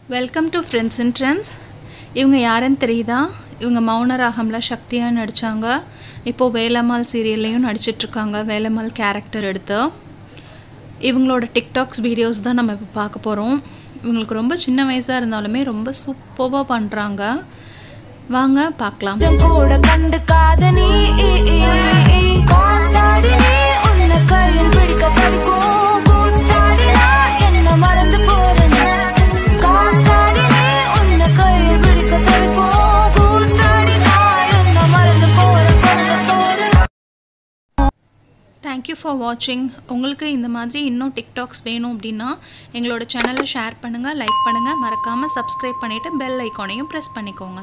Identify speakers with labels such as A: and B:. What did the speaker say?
A: Welcome to friends in trends. இவங்க யாருன்னு தெரியுதா? இவங்க மௌன ராகம்ல சக்தியாக நடித்தாங்க. இப்போது வேலம்மாள் சீரியல்லையும் நடிச்சிட்ருக்காங்க, வேலம்மாள் கேரக்டர் எடுத்து. இவங்களோட டிக்டாக்ஸ் வீடியோஸ் தான் நம்ம இப்போ பார்க்க போகிறோம். இவங்களுக்கு ரொம்ப சின்ன வயசாக இருந்தாலுமே ரொம்ப சூப்பராக பண்ணுறாங்க. வாங்க பார்க்கலாம். தேங்க்யூ ஃபார் வாட்சிங். உங்களுக்கு இந்த மாதிரி இன்னும் டிக்டாக்ஸ் வேணும் அப்படின்னா எங்களோட சேனலை ஷேர் பண்ணுங்கள், லைக் பண்ணுங்கள், மறக்காமல் சப்ஸ்கிரைப் பண்ணிவிட்டு பெல் ஐக்கானையும் ப்ரெஸ் பண்ணிக்கோங்க.